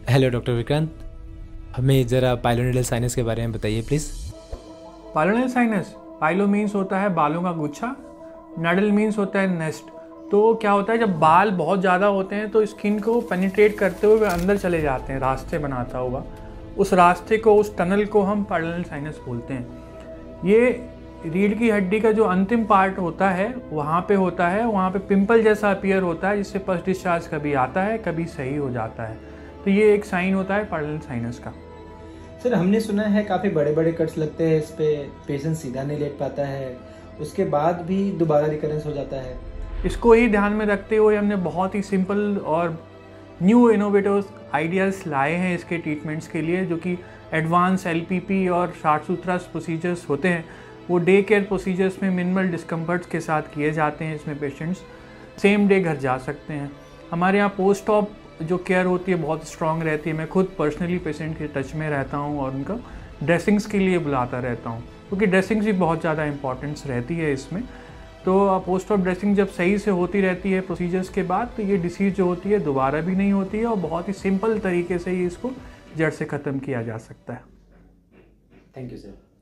Hello doctor Vikrant, हमें ज़रा पाइलोनेडल sinus के बारे में बताइए please. Pilonidal sinus, pilo means होता है बालों का गुच्छा, नडल मीन्स होता है नेस्ट। तो क्या होता है, जब बाल बहुत ज़्यादा होते हैं तो स्किन को पेनिट्रेट करते हुए वे अंदर चले जाते हैं, रास्ते बनाता हुआ। उस रास्ते को, उस टनल को हम पाइलोनेडल साइनस बोलते हैं। ये रीढ़ की हड्डी का जो अंतिम पार्ट होता है वहाँ पे होता है, वहाँ पे पिंपल जैसा अपीयर होता है, जिससे पस डिस्चार्ज कभी आता है कभी सही हो जाता है। तो ये एक साइन होता है पाइलोनेडल साइनस का। सर, हमने सुना है काफ़ी बड़े बड़े कट्स लगते हैं इस पे, पेशेंट सीधा नहीं लेट पाता है, उसके बाद भी दोबारा रिकरेंस हो जाता है। इसको ही ध्यान में रखते हुए हमने बहुत ही सिंपल और न्यू इनोवेटिव आइडियाज़ लाए हैं इसके ट्रीटमेंट्स के लिए, जो कि एडवांस एलपीपी और शार्ट सूत्रा प्रोसीजर्स होते हैं। वो डे केयर प्रोसीजर्स में मिनिमल डिस्कम्फर्ट्स के साथ किए जाते हैं। इसमें पेशेंट्स सेम डे घर जा सकते हैं। हमारे यहाँ पोस्ट ऑप जो केयर होती है बहुत स्ट्रॉन्ग रहती है। मैं खुद पर्सनली पेशेंट के टच में रहता हूँ और उनका ड्रेसिंग्स के लिए बुलाता रहता हूँ, क्योंकि ड्रेसिंग्स भी बहुत ज़्यादा इंपॉर्टेंस रहती है इसमें। तो पोस्ट ऑप ड्रेसिंग जब सही से होती रहती है प्रोसीजर्स के बाद, तो ये डिसीज़ जो होती है दोबारा भी नहीं होती है और बहुत ही सिंपल तरीके से ही इसको जड़ से ख़त्म किया जा सकता है। Thank you sir.